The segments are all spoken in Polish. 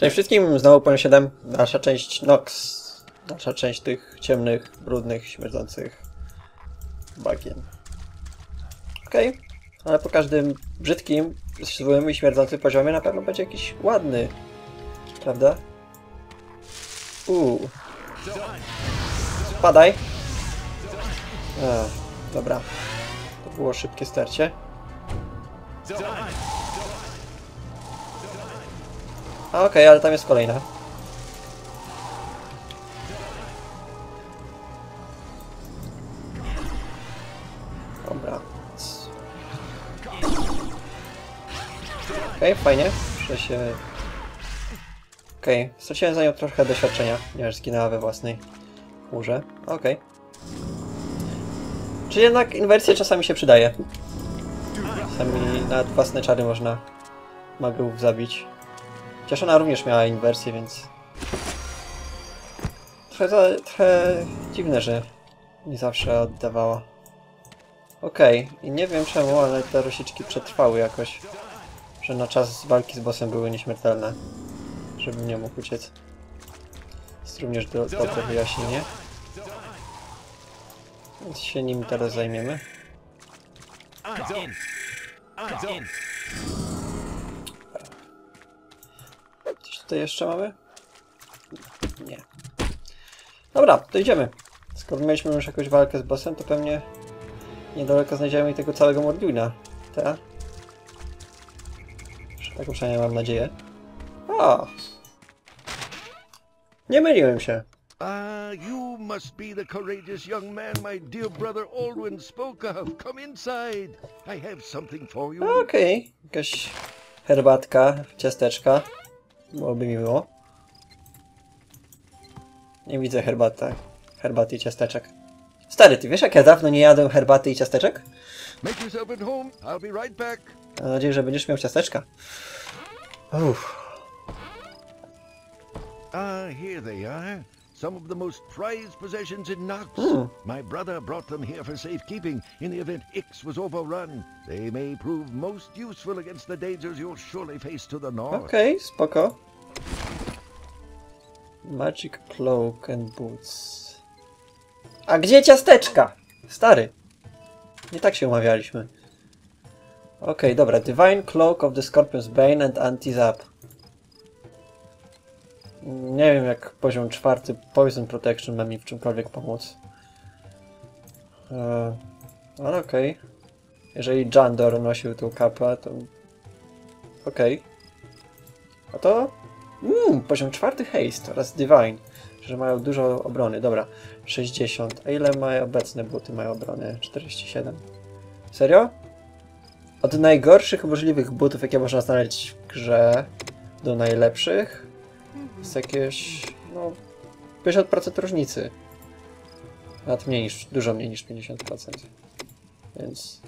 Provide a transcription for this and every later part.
Cześć wszystkim, znowu Poniu 7, dalsza część Nox. Dalsza część tych ciemnych, brudnych, śmierdzących bagien. Okej, ale po każdym brzydkim, złym i śmierdzącym poziomie na pewno będzie jakiś ładny. Prawda? Spadaj! Dobra. To było szybkie starcie. A okej, ale tam jest kolejna. Dobra. Okej, fajnie. Muszę się... Okej, straciłem za nią trochę doświadczenia, ponieważ zginęła we własnej chmurze. Okej. Czyli jednak inwersja czasami się przydaje. Czasami nawet własne czary można magów zabić. Chociaż ona również miała inwersję, więc... Trochę dziwne, że nie zawsze oddawała. Okej, i nie wiem czemu, ale te rosiczki przetrwały jakoś. Że na czas walki z bossem były nieśmiertelne. Żebym nie mógł uciec. Jest również dobre wyjaśnienie. Więc się nim teraz zajmiemy. Coś tutaj jeszcze mamy? Nie. Dobra, to idziemy. Skoro mieliśmy już jakąś walkę z bossem, to pewnie niedaleko znajdziemy i tego całego Morduina. Tak? Taką przynajmniej mam nadzieję. O! Nie myliłem się. You must be the courageous young man my dear brother Aldwin spoke of. Come inside. I have something for you. Okej. Jakaś herbatka, ciasteczka. Byłoby miło. Nie widzę herbaty i ciasteczek. Stary, ty wiesz jak ja dawno nie jadłem herbaty i ciasteczek? Make yourself at home. I'll be right back. Mam nadzieję, że będziesz miał ciasteczka. Here they are. Some of the most prized possessions in Nox. My brother brought them here for safekeeping in the event Ix was overrun. They may prove most useful against the dangers you'll surely face to the north. Okej, spoko. Magic Cloak and Boots. A gdzie ciasteczka? Stary. Nie tak się umawialiśmy. Okej, dobra. Divine Cloak of the Scorpion's Bane and Anti-Zap. Nie wiem jak poziom 4 Poison Protection ma mi w czymkolwiek pomóc. Ale okej. Jeżeli Jandor nosił tą kapę, to... Okej. A to... poziom 4 Haste oraz Divine. Że mają dużo obrony. Dobra. 60. A ile mają obecne buty mają obrony? 47. Serio? Od najgorszych możliwych butów, jakie można znaleźć w grze, do najlepszych jest jakieś, no, 50% różnicy. Nawet mniej niż, dużo mniej niż 50%. Więc...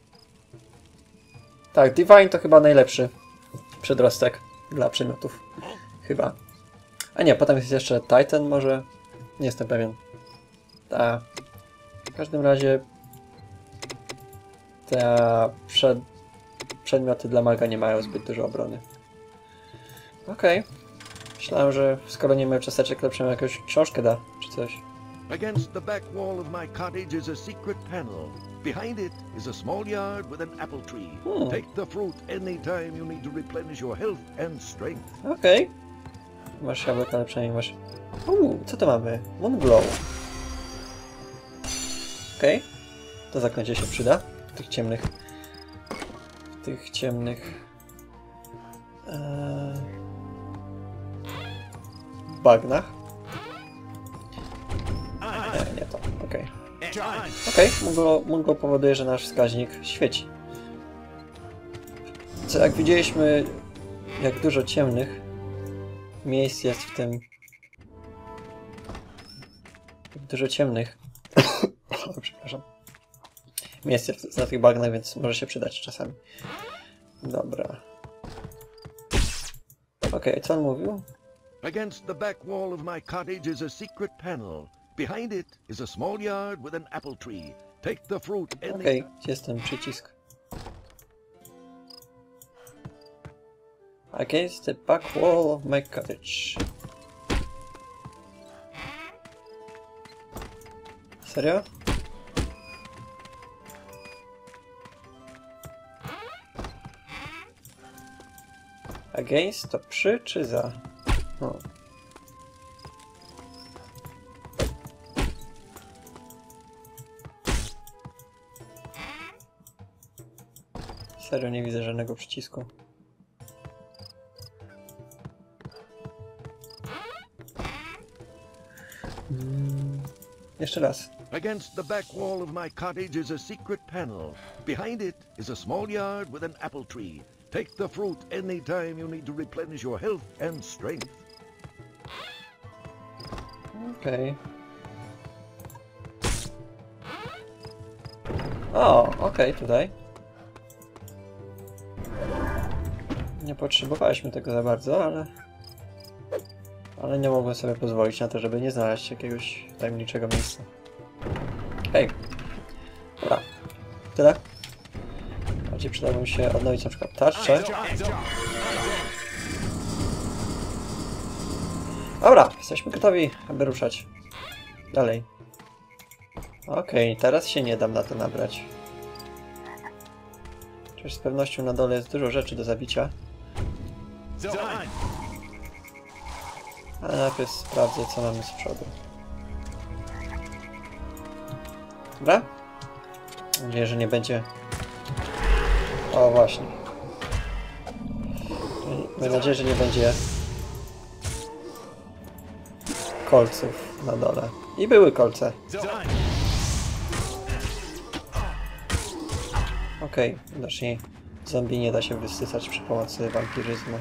Tak, Divine to chyba najlepszy przedrostek dla przedmiotów. Chyba. A nie, potem jest jeszcze Titan może? Nie jestem pewien. Ta. W każdym razie te przedmioty dla maga nie mają zbyt dużo obrony. Okej. Myślałem, że skoro nie mają ciasteczek, lepszą jakąś książkę da, czy coś. Against the back wall of my cottage is a secret panel. Behind it is a small yard with an apple tree. Take the fruit anytime you need to replenish your health and strength. Okej. Masz jabłka, ale przynajmniej masz... co to mamy? Moonglow. Okej. To zaklęcie się przyda. W tych ciemnych... bagnach. Nie to. Okej. Moonglow powoduje, że nasz wskaźnik świeci. Co jak widzieliśmy, jak dużo ciemnych miejsc jest w tym... Dużo ciemnych... Przepraszam. Miejsc jest na tych bagnach, więc może się przydać czasami. Dobra. Okej, co on mówił? Against the back wall of my cottage is a secret panel. Behind it is a small yard with an apple tree. Take the fruit anytime. Okej, gdzie jest ten przycisk? Against the back wall of my cottage. Serio? Against to przy czy za? O. Serio nie widzę żadnego przycisku. Jeszcze raz. Against the back wall of my cottage is a secret panel. Behind it is a small yard with an apple tree. Take the fruit anytime you need to replenish your health and strength. Okej. O, okej, tutaj. Nie potrzebowaliśmy tego za bardzo, ale nie mogłem sobie pozwolić na to, żeby nie znaleźć jakiegoś tajemniczego miejsca. Hej. Dobra. Tyle. Bardziej przydało mi się odnowić na przykład tarczę. Dobra, jesteśmy gotowi, aby ruszać. Dalej. Okej, teraz się nie dam na to nabrać. Chociaż z pewnością na dole jest dużo rzeczy do zabicia. Ale najpierw sprawdzę, co mamy z przodu. Dobra? Mam nadzieję, że nie będzie... O, właśnie. Mam nadzieję, że nie będzie... kolców na dole. I były kolce. Okej, widocznie zombie nie da się wysysać przy pomocy wampiryzmu.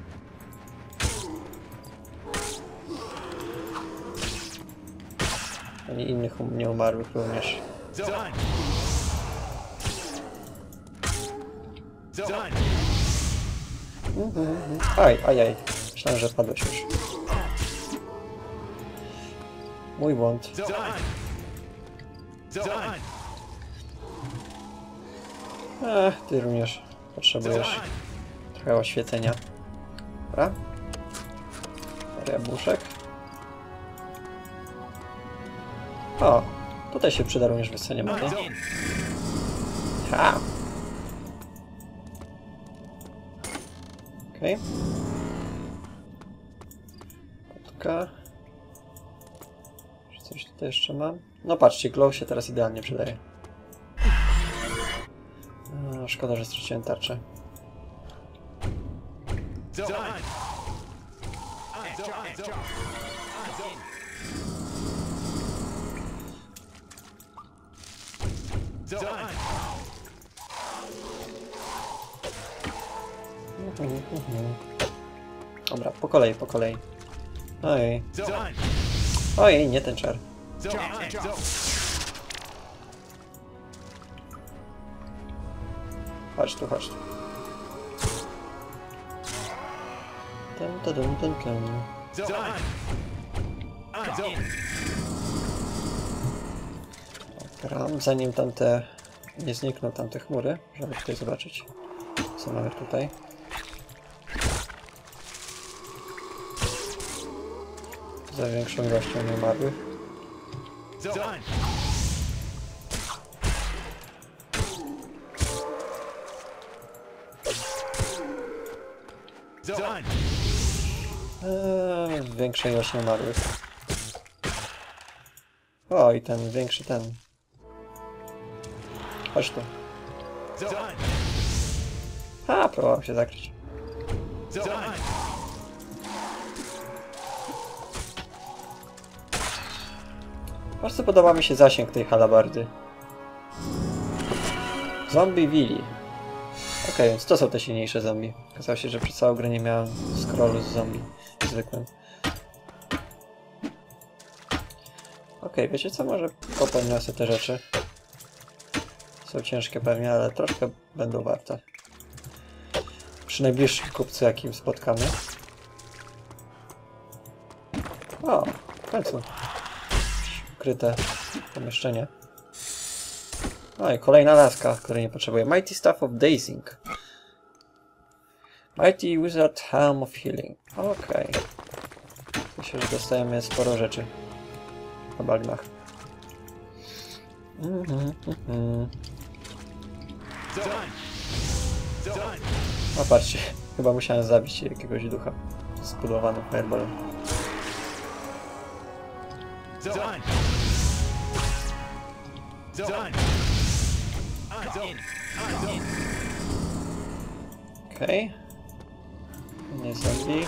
Ani innych nieumarłych również. Aj. Myślałem, że padłeś już. Mój błąd. Ty również potrzebujesz trochę oświecenia. Dobra? Jabłuszek. O, tutaj się przyda również wyssanie many. Ha! Okej. Potka. Czy coś tutaj jeszcze mam? No patrzcie, glow się teraz idealnie przydaje. Szkoda, że straciłem tarczę. Dobra, po kolei. Ojej. Ojej, nie ten czar. Chodź tu. Gram, zanim tamte nie znikną tamte chmury, żeby tutaj zobaczyć, co mamy tutaj. Za większą ilością nieumarłych. Większej ilości nieumarłych. O, i ten większy ten. Chodź tu. Próbował się zakryć. Bardzo podoba mi się zasięg tej halabardy. Zombie Willy. Okej, więc to są te silniejsze zombie. Okazało się, że przez całą grę nie miałem scrollu z zombie zwykłym. Okej, wiecie co? Może popodniosę te rzeczy. Są ciężkie pewnie, ale troszkę będą warte. Przy najbliższym kupcu, jakim spotkamy. O, w końcu. Ukryte pomieszczenie. No i kolejna laska, której nie potrzebuję. Mighty Staff of Dazing. Mighty Wizard Helm of Healing. Okej. Myślę, że dostajemy sporo rzeczy na bagnach. O, patrzcie. Chyba musiałem zabić jakiegoś ducha z budowanym fireballem. Okej. Nie zombie.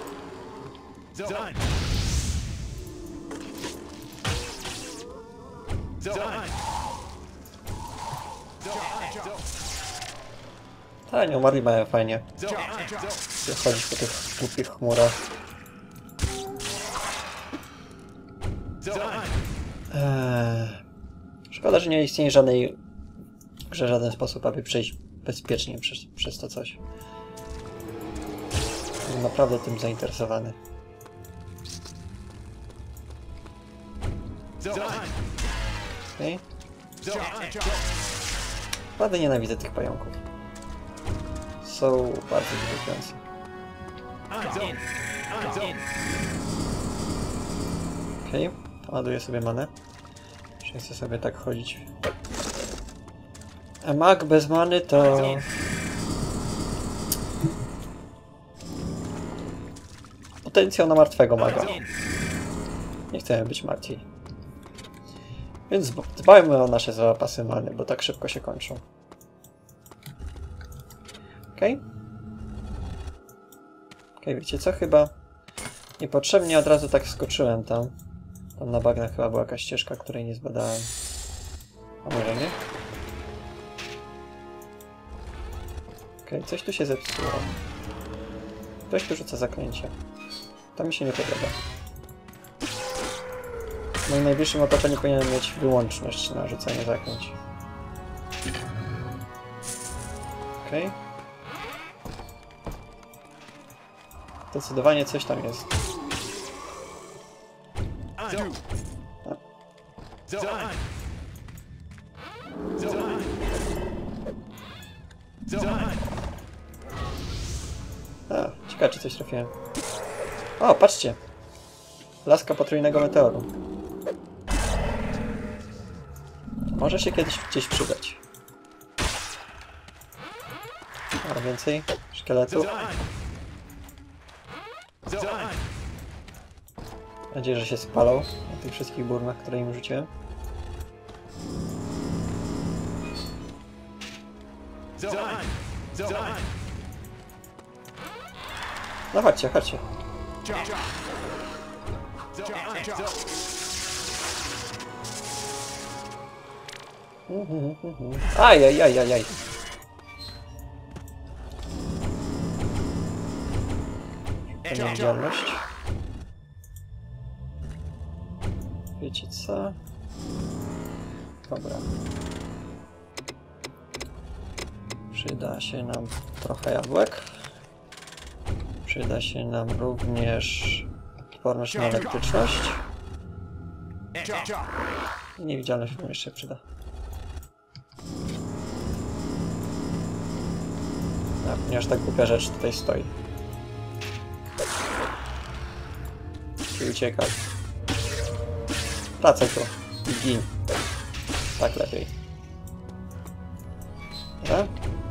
Tak, nie umarli mają fajnie. Chodzić po tych głupich chmurach. Szkoda, że nie istnieje żadnej w grze żaden sposób, aby przejść bezpiecznie przez to coś. Jestem naprawdę tym zainteresowany. Okay. Naprawdę nienawidzę tych pająków. Są bardzo irytujące. Okej, ładuję sobie manę. Nie chcę sobie tak chodzić. A mag bez many to... potencjał na martwego maga. Nie chcemy być martwi. Więc dbajmy o nasze zapasy many, bo tak szybko się kończą. Okej. Okej, wiecie co? Chyba niepotrzebnie od razu tak skoczyłem tam. Tam na bagnach chyba była jakaś ścieżka, której nie zbadałem. A może nie? Okej, coś tu się zepsuło. Ktoś tu rzuca zaklęcia. To mi się nie podoba. W moim najbliższym otoczeniu powinienem mieć wyłączność na rzucanie zaklęć. Okej. Zdecydowanie coś tam jest. Ciekawe, czy coś trafiłem. O, patrzcie! Laska potrójnego meteoru. Może się kiedyś gdzieś przydać. A więcej szkieletów. Mam nadzieję, że się spalą na tych wszystkich burnach, które im rzuciłem. No chodźcie, chodźcie. Ajajajajaj. Niewidzialność. Wiecie co? Dobra. Przyda się nam trochę jabłek. Przyda się nam również odporność na elektryczność. I niewidzialność nam jeszcze przyda. Nie aż tak głupia rzecz tutaj stoi. I uciekaj. Wracaj tu. I gin. Tak lepiej. Dobra?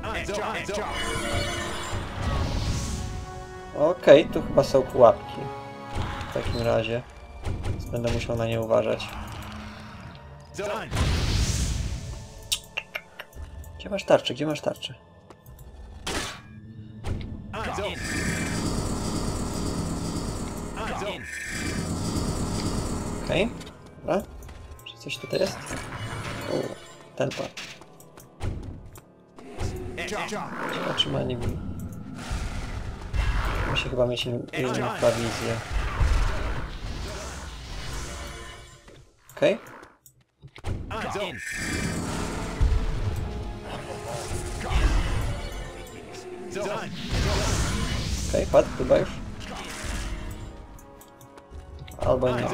Okej, tu chyba są pułapki. W takim razie. Więc będę musiał na nie uważać. Gdzie masz tarczę? Gdzie masz tarczę? Okej, dobra. Czy coś tutaj jest? Ten pan. Ciekawe, czy ma nie... Musi chyba mieć inną prowizję. Okej. Okej, padł chyba już. Albo nie.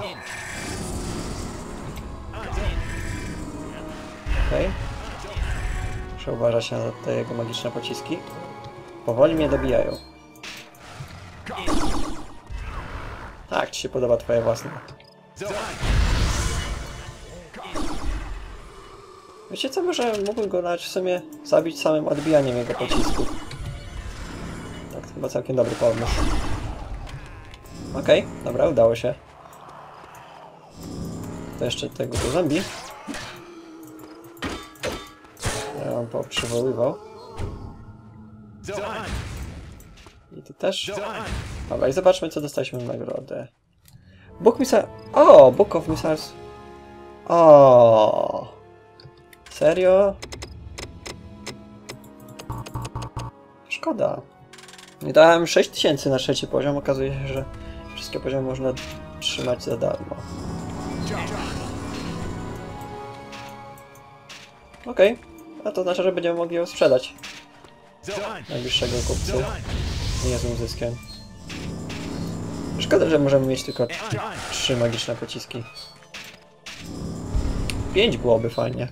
Okej. Muszę uważać na te jego magiczne pociski. Powoli mnie dobijają. Tak, ci się podoba twoja własna. Wiecie co, może mógłbym go nawet w sumie zabić samym odbijaniem jego pocisków. Tak, to chyba całkiem dobry pomysł. Okej, dobra, udało się. To jeszcze tego do zombie. Ja on poprzywoływał. I ty też. Dobra, i zobaczmy, co dostaliśmy w nagrodę. Book Missile... O! Book of Missiles. O! Serio? Szkoda. Nie dałem 6000 na 3. poziom. Okazuje się, że wszystkie poziomy można trzymać za darmo. Okej. A to znaczy, że będziemy mogli ją sprzedać. Najbliższego kupcy. Niezłym zyskiem. Szkoda, że możemy mieć tylko 3 magiczne pociski. 5 byłoby fajnie.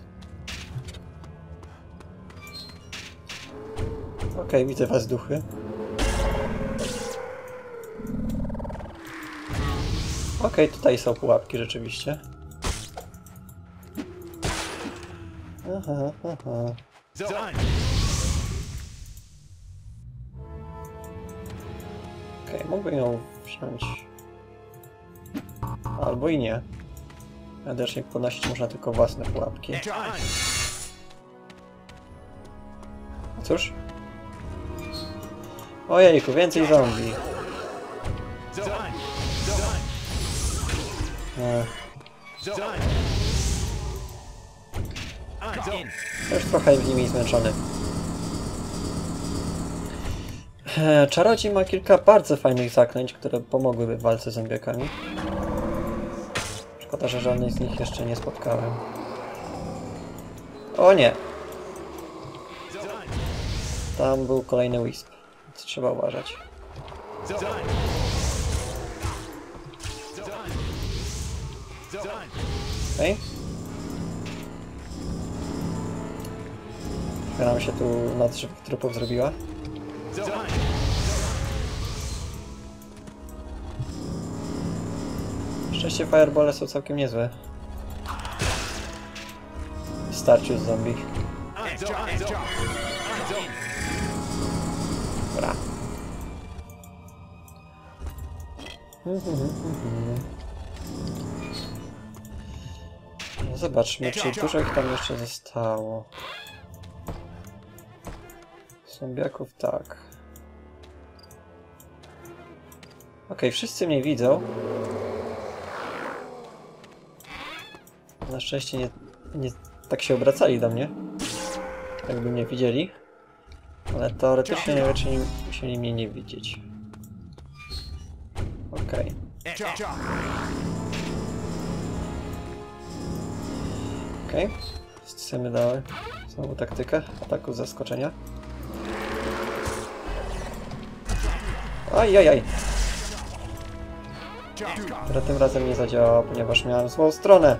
Okej, widzę was, duchy. Okej, tutaj są pułapki rzeczywiście. Aha, aha. Okej, mógłbym ją wziąć. Albo i nie. Wiadocznie podnosić można tylko własne pułapki. No cóż. Ojejku, więcej zombie. Już trochę z nimi zmęczony. Czarodziej ma kilka bardzo fajnych zaklęć, które pomogłyby w walce z zombiakami. Szkoda, że żadnej z nich jeszcze nie spotkałem. O nie! Tam był kolejny wisp, więc trzeba uważać. Okej. Okay. Nam się tu noc trupów zrobiła. Szczęście firebole są całkiem niezłe. W starciu z zombie. Dobra. No zobaczmy, czy dużo ich tam jeszcze zostało. Zombiaków tak. Okej, wszyscy mnie widzą. Na szczęście nie tak się obracali do mnie. Jakby mnie widzieli. Ale teoretycznie raczej musieli mnie nie widzieć. Okej. Okej. Stosujemy dalej znowu taktykę ataku z zaskoczenia. Ajajaj. Która tym razem nie zadziałała, ponieważ miałem złą stronę.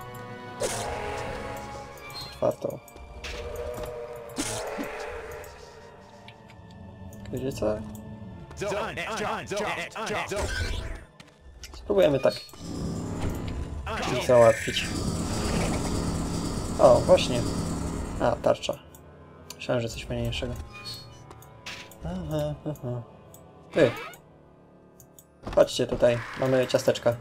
Czwartą. Wiecie co? Spróbujemy tak ich załatwić. O, właśnie. A, tarcza. Myślałem, że coś fajniejszego. Aha, aha. Ty. Chodźcie tutaj, mamy ciasteczka.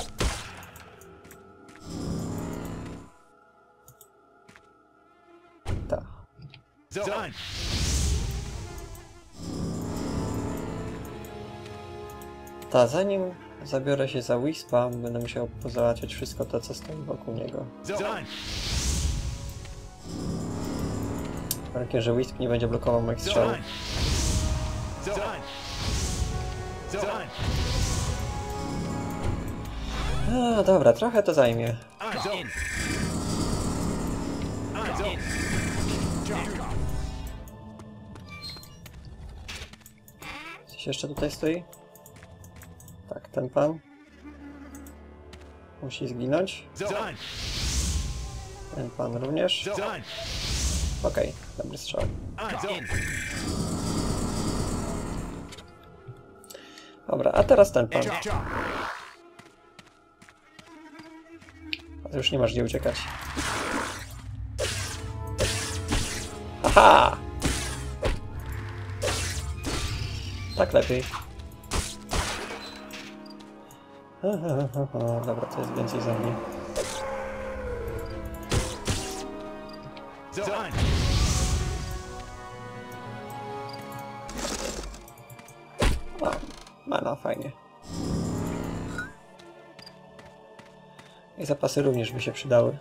Tak. Ta, zanim zabiorę się za Wispa, będę musiał pozałatwiać wszystko to, co stoi wokół niego. Warunkiem, że Wisp nie będzie blokował moich strzałów. A, dobra, trochę to zajmie. Coś jeszcze tutaj stoi? Tak, ten pan musi zginąć. Ten pan również. Okej, dobry strzał. Dobra, a teraz ten pan. A ty już nie masz gdzie uciekać. Aha! Tak lepiej. Dobra, to jest więcej za mnie. O, mana, fajnie. I zapasy również by się przydały.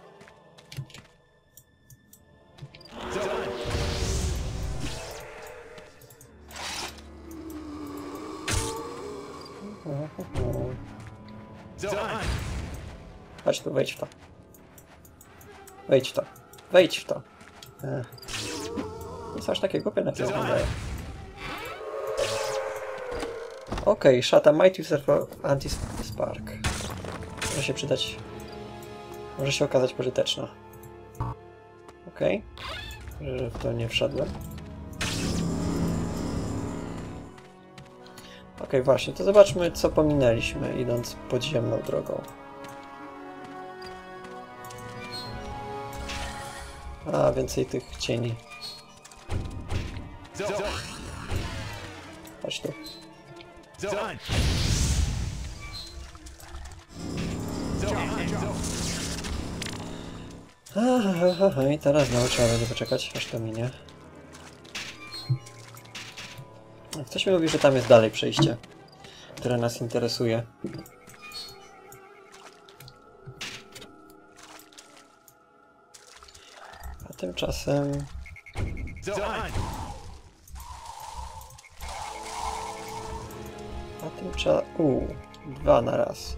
Chodź tu, wejdź w to. Wejdź w to. Wejdź w to. Nie są aż takie głupie na to wyglądają. Okej, szata Might User for Anti-Spark. Może się przydać. Może się okazać pożyteczna. Okej. Że w to nie wszedłem. Okej, właśnie, to zobaczmy, co pominęliśmy, idąc podziemną drogą. A, więcej tych cieni. Chodź tu. I teraz znowu trzeba będzie poczekać, aż to minie. Ktoś mi mówi, że tam jest dalej przejście, które nas interesuje. A tymczasem... dwa na raz.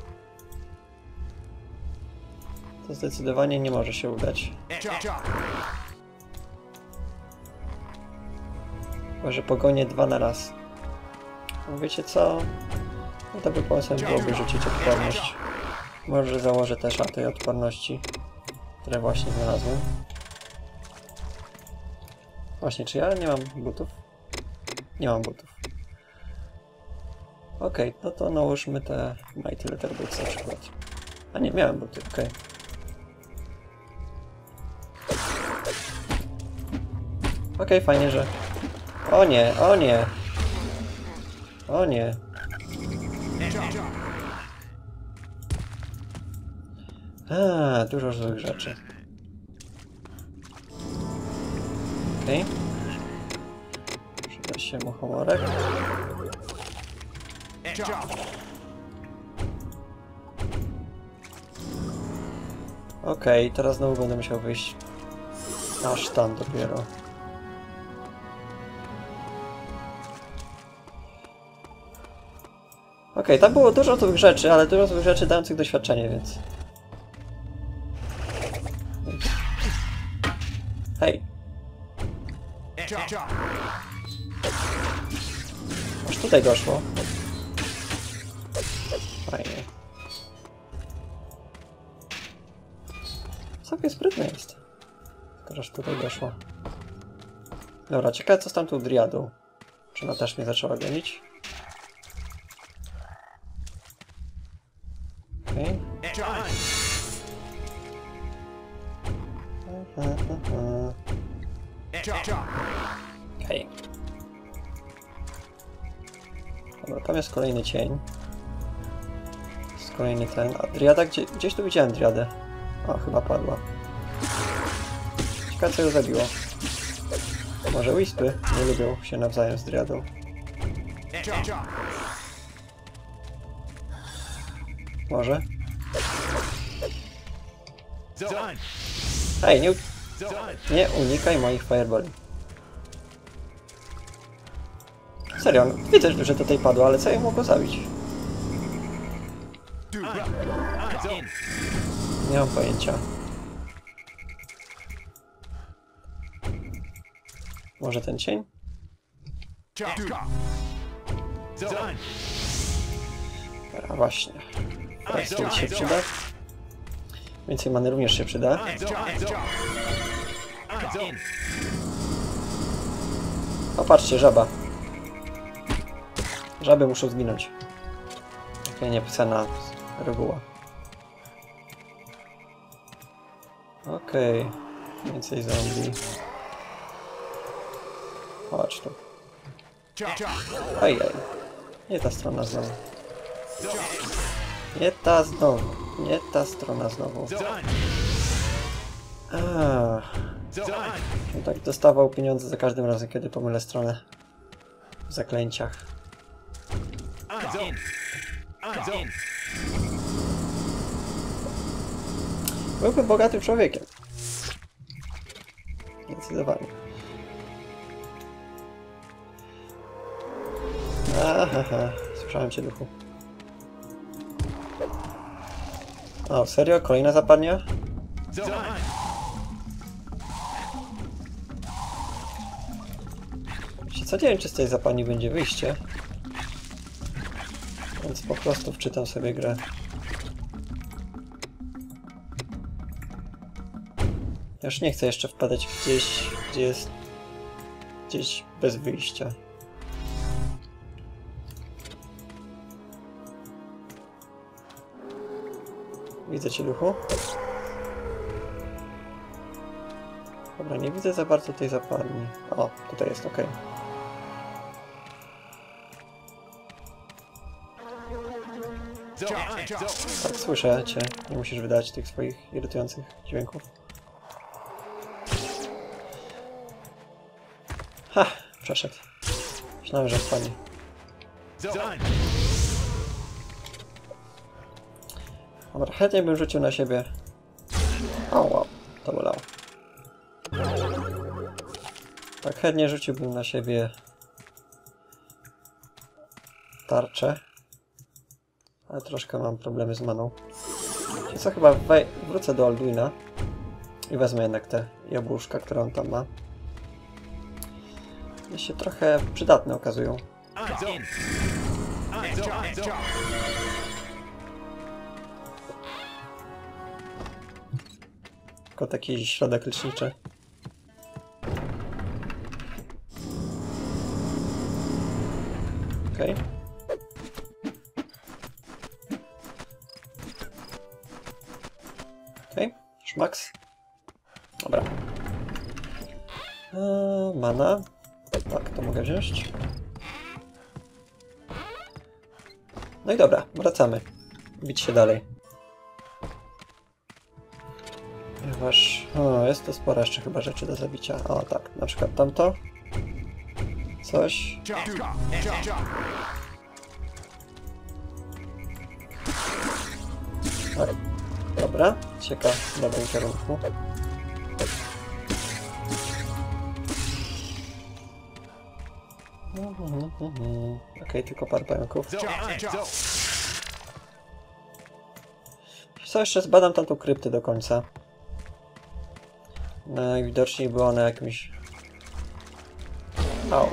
To zdecydowanie nie może się udać. Może pogonię dwa na raz. Wiecie co? No to by pomysłem byłoby rzucić odporność. Może założę też tej odporności, które właśnie znalazłem. Właśnie, czy ja nie mam butów? Nie mam butów. Okej, no to nałóżmy te Mighty Leather Boots na przykład. A nie, miałem buty, okej. Okej, fajnie, że... O nie, o nie! O nie! A, dużo złych rzeczy. Okej. Przyda się muchomorek. Okej, teraz znowu będę musiał wyjść aż tam dopiero. Okej, tam było dużo złych rzeczy, ale dużo złych rzeczy dających doświadczenie, więc... Hej! Aż tutaj doszło. Fajnie. Całkiem sprytne jest. Tylko aż tutaj doszło. Dobra, ciekawe co z tamtą driadą. Czy ona też mnie zaczęła gonić? Okej. Okej. Dobra, tam jest kolejny cień. Jest kolejny ten. A driada gdzieś tu widziałem driadę. O, chyba padła. Ciekawe co ją zabiło. Może wispy nie lubią się nawzajem z driadą. Może? Hej, nie unikaj moich fireballi. Serio, widzę, że tutaj padło, ale co ją mogło zabić? Nie mam pojęcia. Może ten cień? A właśnie. Skill się przyda. Więcej many również się przyda. O, patrzcie, żaba. Żaby muszą zginąć. Taka niepisana reguła. Okej. Więcej zombie. Chodź tu. Ojej. Nie ta strona znowu. Nie ta znowu. Nie ta strona znowu. Tak dostawał pieniądze za każdym razem, kiedy pomylę stronę w zaklęciach. Byłbym bogatym człowiekiem. Zdecydowanie. Aha, słyszałem cię, duchu. O, serio? Kolejna zapadnia? Co, nie wiem, czy z tej zapadni będzie wyjście. Więc po prostu wczytam sobie grę. Ja już nie chcę jeszcze wpadać gdzieś, gdzie jest gdzieś bez wyjścia. Widzę cię, duchu. Dobra, nie widzę za bardzo tej zapadni. O, tutaj jest, okej. Tak, słyszę cię. Nie musisz wydać tych swoich irytujących dźwięków. Ha! Przeszedł. Myślałem, że wpadnie. Dobra, chętnie bym rzucił na siebie. O, wow, to bolało. Tak, chętnie rzuciłbym na siebie tarczę. Ale troszkę mam problemy z maną. Czyli co, chyba wrócę do Alduina i wezmę jednak te jabłuszka, które on tam ma. One się trochę przydatne okazują. Tylko taki środek leczniczy. Okej. Okej, szmaks. Dobra. Mana. Tak, to mogę wziąć. No i dobra, wracamy. Bić się dalej. Ponieważ... O, jest to sporo jeszcze chyba rzeczy do zabicia. O, tak, na przykład tamto. Coś. Tak. Dobra, cieka w dobrym kierunku. Okej, tylko parę pająków. Co, jeszcze zbadam tamtą kryptę do końca. Najwidoczniej była ona jakimś... Au.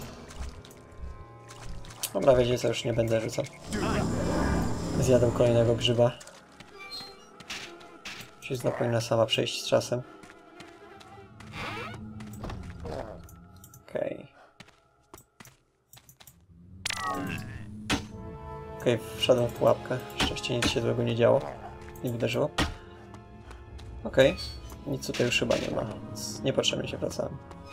Dobra, wiecie co, już nie będę rzucał. Zjadł kolejnego grzyba. Cisna powinna sama przejść z czasem. Okej. Okej, wszedłem w pułapkę. Szczęście nic się złego nie działo. Nie wydarzyło. Okej. Nic tutaj już chyba nie ma, więc niepotrzebnie się wracałem.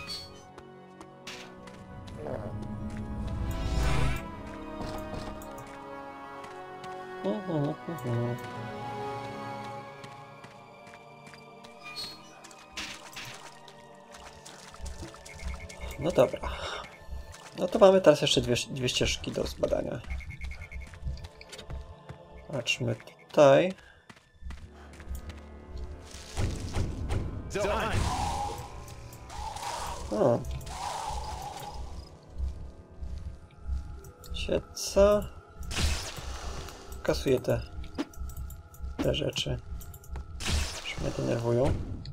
No dobra. No to mamy teraz jeszcze dwie ścieżki do zbadania. Patrzmy tutaj. O. Co? Kasuję te rzeczy. Już mnie denerwują.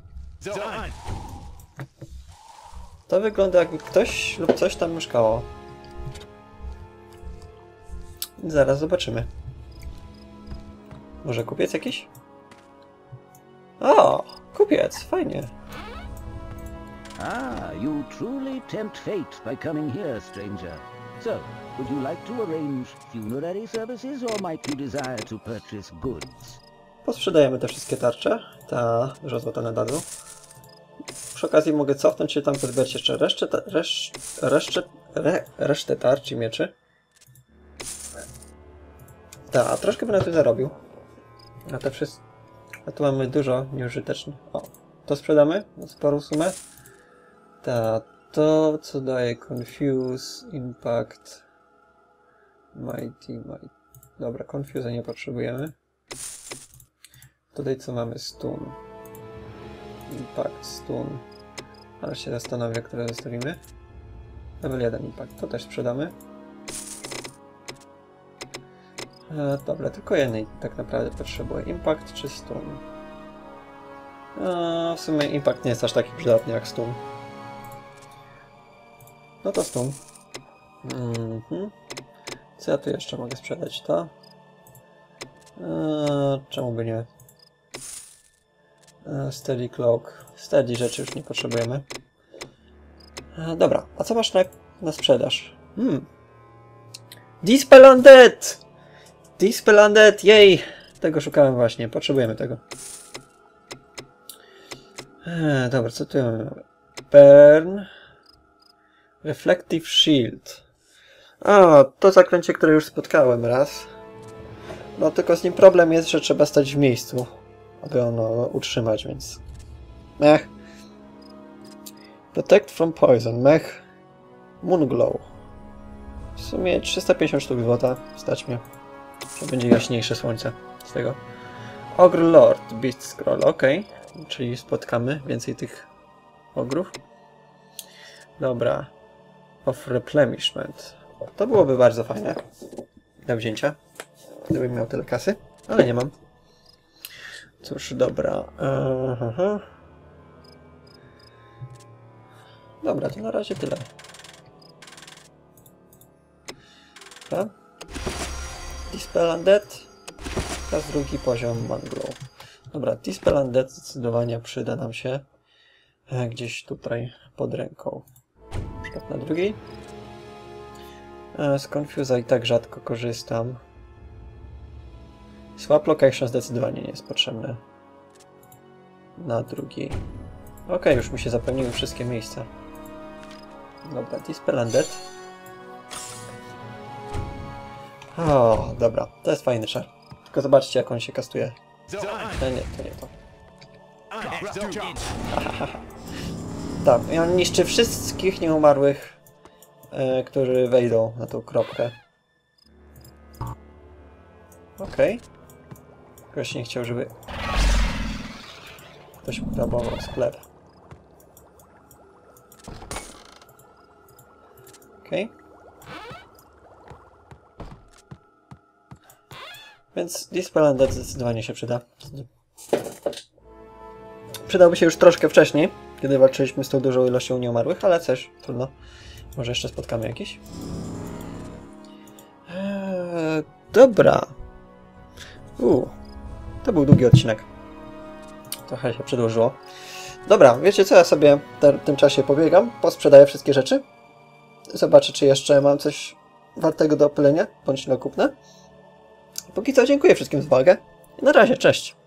To wygląda, jakby ktoś lub coś tam mieszkało. Zaraz zobaczymy. Może kupiec jakiś? O! Kupiec, fajnie. Ah, you truly tempt fate by coming here, stranger. So, Would you like to arrange funerary services, or might you desire to purchase goods? Posprzedajemy te wszystkie tarcze. Ta dużo złota na dadu. Przy okazji mogę cofnąć się tam, pozbierać jeszcze resztę tarcz i mieczy. Tak, troszkę bym na tym zarobił. A te wszystkie... A tu mamy dużo nieużytecznych. O, to sprzedamy na sporą sumę. To co daje Confuse, Impact, Mighty. Dobra, Confuse nie potrzebujemy. Tutaj co mamy? Stun. Impact, Stun. Ale się zastanowię, które zostawimy. Level 1 Impact, to też sprzedamy. Dobra, tylko jednej tak naprawdę potrzebuję. Impact czy Stun? W sumie Impact nie jest aż taki przydatny jak Stun. No to Stun. Co ja tu jeszcze mogę sprzedać? To? Czemu by nie? Steady Cloak. Steady rzeczy już nie potrzebujemy. Dobra, a co masz na sprzedaż? Dispel Undead! Dispel Undead, jej! Tego szukałem właśnie, potrzebujemy tego. Dobra, co tu mamy? Burn. Reflective Shield. O, to zaklęcie, które już spotkałem raz. No tylko z nim problem jest, że trzeba stać w miejscu, aby ono utrzymać, więc... Mech. Protect from Poison. Mech. Moonglow. W sumie 350 sztuk złota. Stać mnie. To będzie jaśniejsze słońce z tego. Ogre Lord. Beast Scroll. Ok. Czyli spotkamy więcej tych ogrów. Dobra. Of Replenishment. To byłoby bardzo fajne do wzięcia, gdybym miał tyle kasy, ale nie mam. Cóż, dobra. Dobra, to na razie tyle. Dobra. Dispel Undead. Teraz drugi poziom Moonglow. Dobra, Dispel Undead zdecydowanie przyda nam się gdzieś tutaj pod ręką. Na przykład na drugiej. Z Confuse'a i tak rzadko korzystam. Swap Location zdecydowanie nie jest potrzebne. Na drugiej. Ok, już mi się zapełniły wszystkie miejsca. Dobra, Dispel Undead. O, dobra, to jest fajny szar. Tylko zobaczcie, jak on się kastuje. Nie, to nie to. Tak, i on niszczy wszystkich nieumarłych, którzy wejdą na tą kropkę. Okej. Ktoś nie chciał, żeby ktoś ugrabował sklep. Okej. Więc Dispel Undead zdecydowanie się przyda. Przydałby się już troszkę wcześniej, kiedy walczyliśmy z tą dużą ilością nieumarłych, ale coś, trudno. Może jeszcze spotkamy jakiś. Dobra. To był długi odcinek. Trochę się przedłużyło. Dobra, wiecie co? Ja sobie w tym czasie pobiegam, posprzedaję wszystkie rzeczy. Zobaczę, czy jeszcze mam coś wartego do opylenia, bądź do kupna. Póki co dziękuję wszystkim za uwagę. Na razie, cześć!